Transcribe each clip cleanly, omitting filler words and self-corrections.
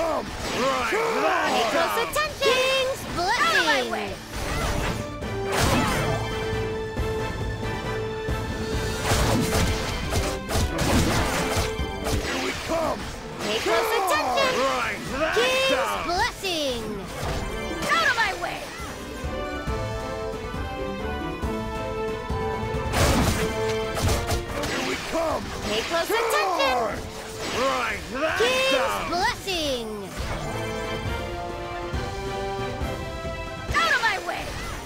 come! Right, Pay close attention! King's blessing! Out of my way! Here we come! Pay close attention! right, that's King's down. blessing! Out of my way! Here we come! Pay close attention! Right, that's King's down. blessing! Out of my way!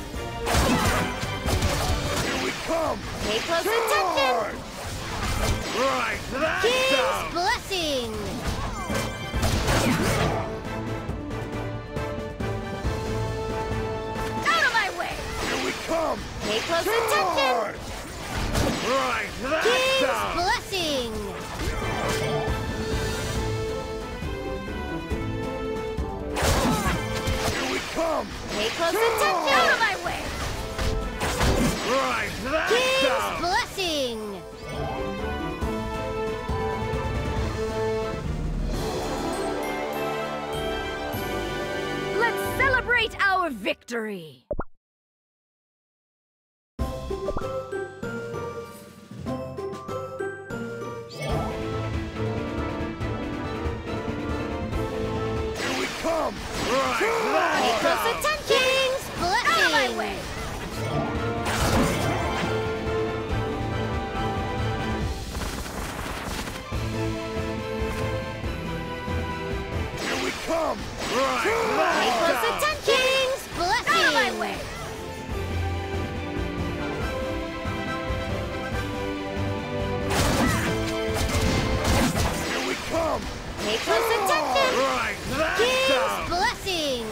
Here we come! Pay close attention! Right, that's King's down. blessing! Out of my way! Here we come! Pay close attention! Right, that's King's down. blessing! Here we come! Pay close attention! Out of my way! Right, that's King's down. blessing! Let's celebrate our victory! Here we come! Right, Pay that's close down. attention! King's blessing! Out of my way! Here we come! Right, Pay that's close down. attention! King's blessing! Out of my way! Here we come! Pay close attention! Right, that's King's down. blessing!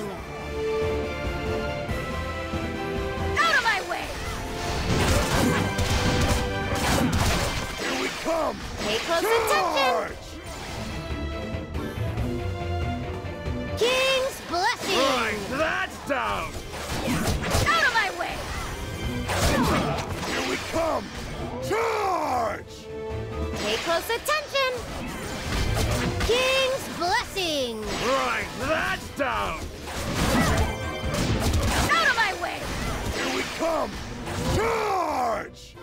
Out of my way! Here we come! Pay close attention! King's blessing! Right, that's down. Out of my way! Here we come! Charge! Pay close attention! King's blessing! Right, that's down. Out of my way! Here we come! Charge!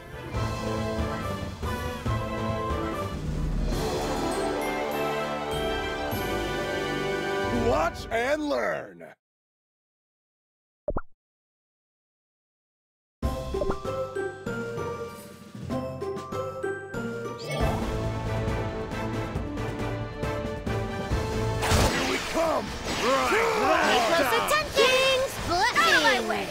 Watch and learn! Here we come! Right, Pay that's close down. attention! King's blessing! Out of my way!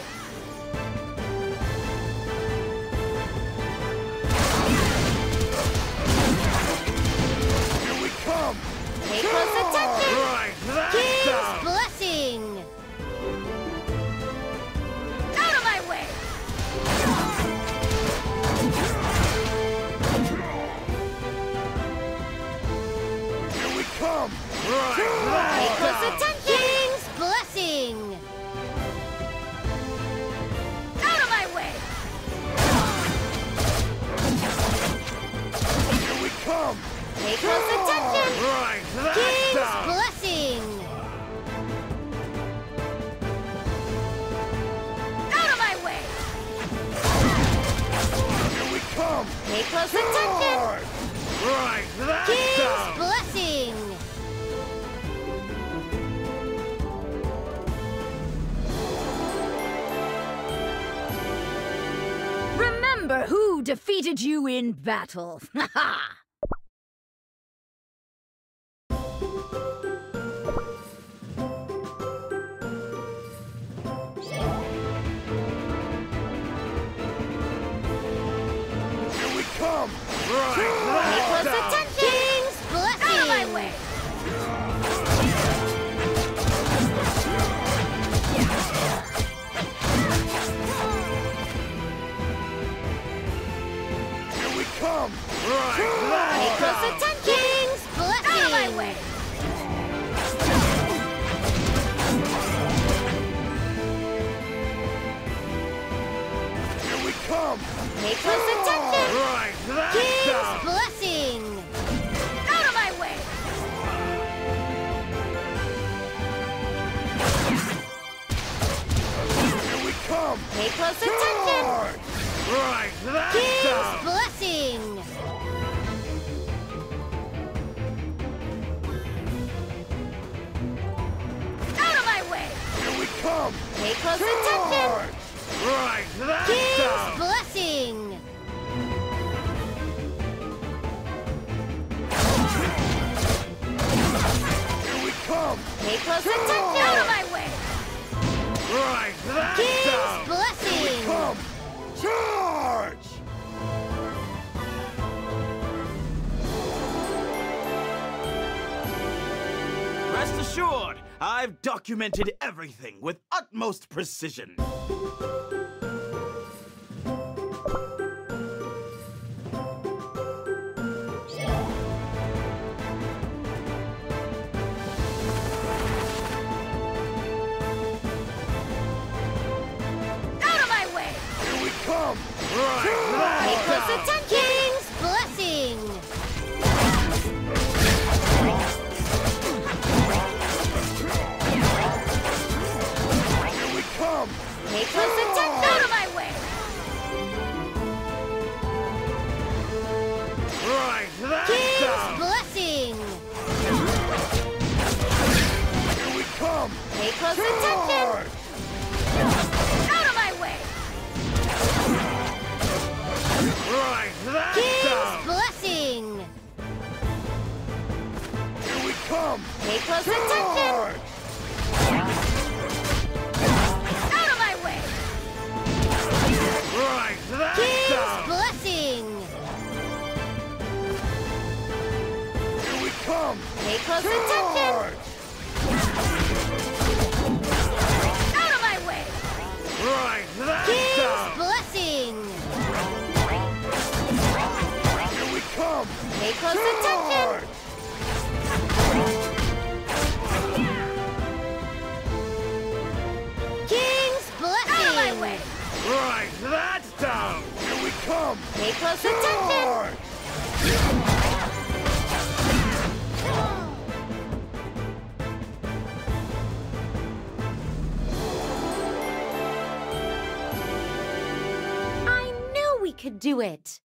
Here we come! Pay close attention! Right, that's King's down. blessing! Out of my way! Here we come! Right, Pay that's close down. attention! King's blessing! Out of my way! Here we come! Pay close attention! Right, that's King's down. blessing! Out of my way! Here we come! Pay close attention! Charge! Right, that's King's down. blessing! Remember who defeated you in battle! Ha ha! Here we come! Right, Pay that's close down. attention! King's blessing! Out of my way! Here we come! Right, Pay that's close down. attention! King's blessing! Out of my way! Here we come! Pay close attention! Right, that's King's down. blessing! close attention! Charge! Right, that King's down! blessing! Out of my way! Here we come! Pay close attention! Charge! Right, that King's down! blessing! Here we come! Pay close attention! Out of my way! Right, that King's down! blessing! Come! Charge! Rest assured, I've documented everything with utmost precision. Out of my way! Here we come! Right, Pay that close down! attention! King's blessing! Here we come! Pay close attention! Out of my way! Right, that King's down! blessing! Here we come! Pay close attention! Charge! Out of my way! Right, that King's down! blessing! Here we come! Pay close attention! Charge! Out of my way! Right, that King's down! blessing! Here we come! Pay close attention! Charge! Out of my way! Right, that King's down! blessing! Here we come! Pay close attention! Charge! King's blessing! Out of my way! Right, that down! Here we come! Pay close attention! Charge! I knew we could do it!